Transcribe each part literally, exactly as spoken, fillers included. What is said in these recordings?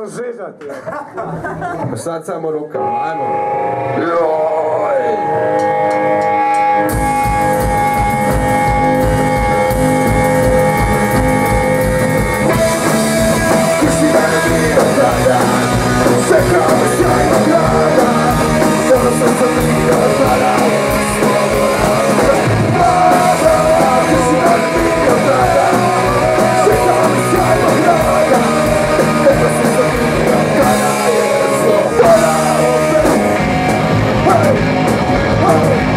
sam zezati. Sad samo rukama, ajmo. Joj! Čekao me sjajnog grada, samo sam sam bio tada, sloboda tada, ti si nam bio tada, čekao me sjajnog grada, samo sam sam bio tada, jer sloboda opet, hej, hej.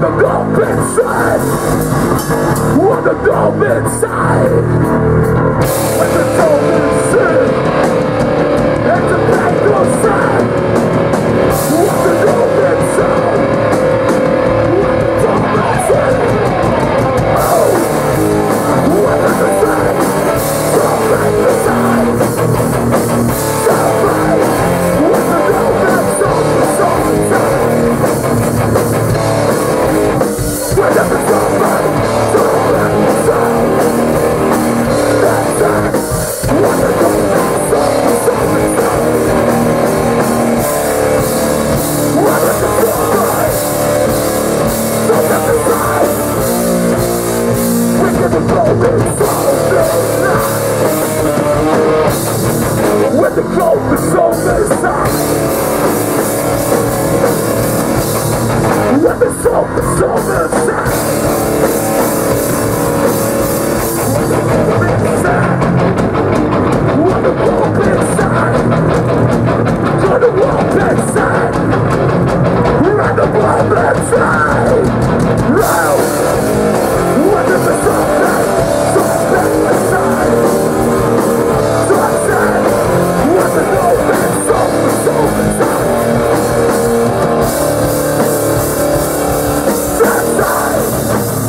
wanna go inside, wanna go inside, when the dome is in, and the back goes side, wanna go inside, when the dome is in, oh, wanna go inside, so back inside, so right, wanna go back, so, so inside. Whenever somebody don't let me down, that's it. Wanna go back, so, so inside. Whenever somebody don't let me down, we're gonna go inside. When the cold is on this side, when the soul is on this side, when the cold inside, when the cold inside, gonna walk inside, run the blood inside, round, when the sunlight, sunlight inside, sunset, when the cold inside, soul inside. That's right.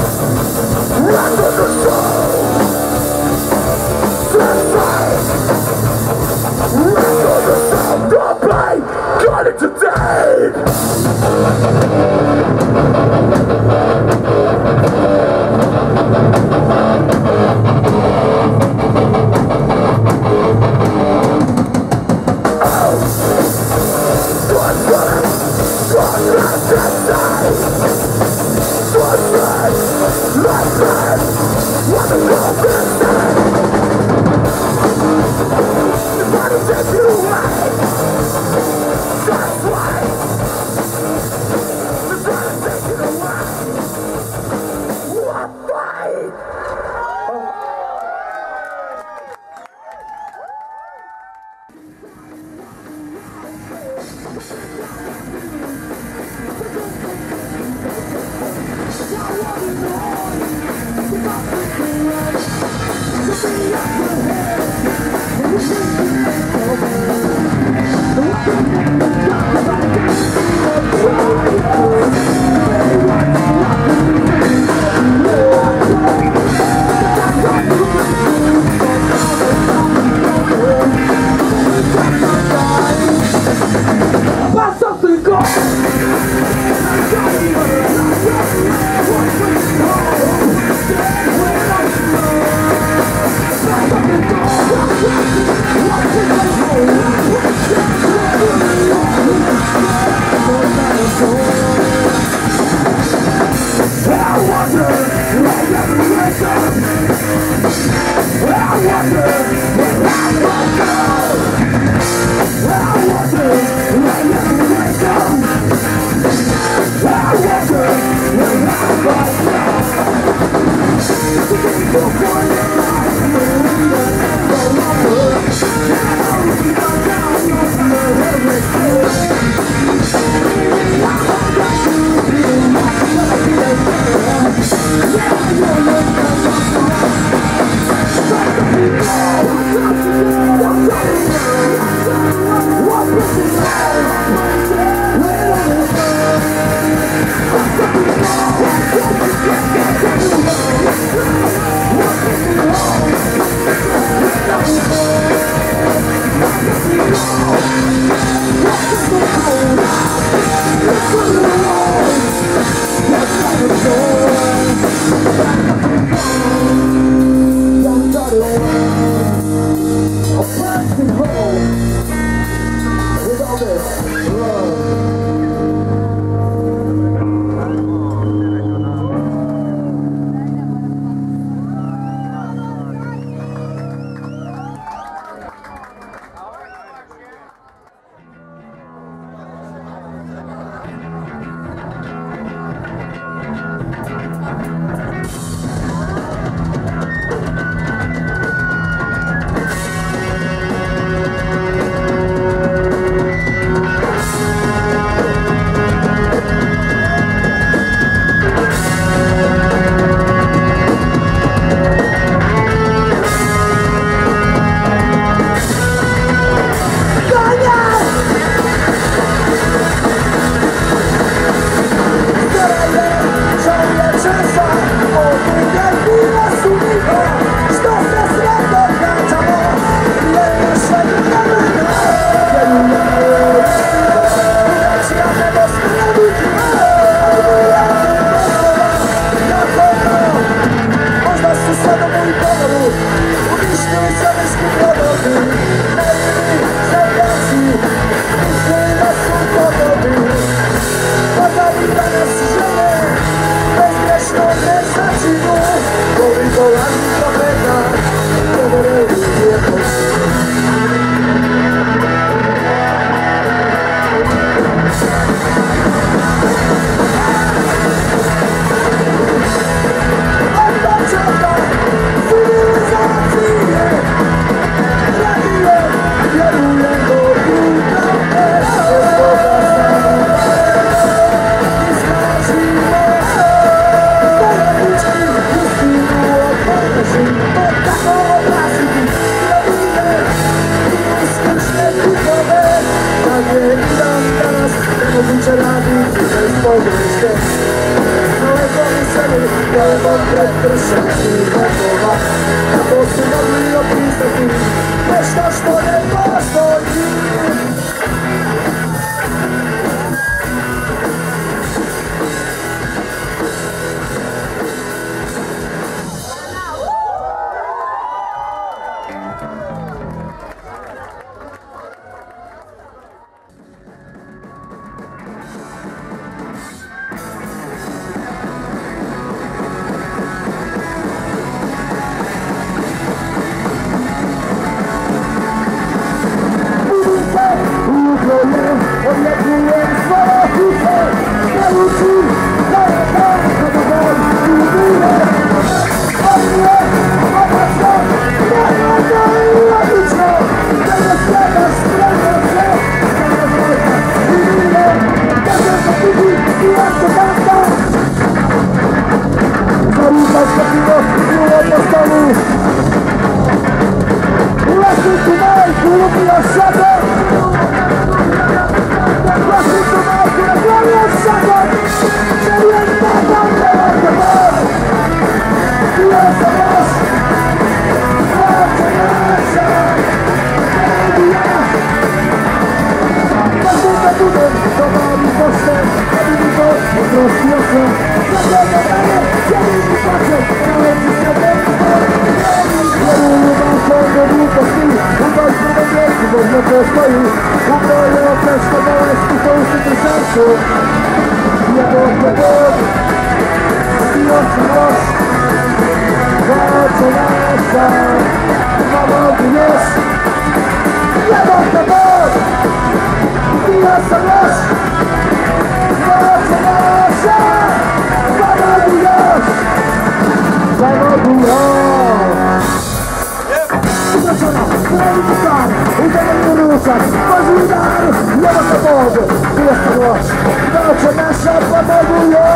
Pode me dar, leva essa bola, essa noite, não te mexa, papai, mulher.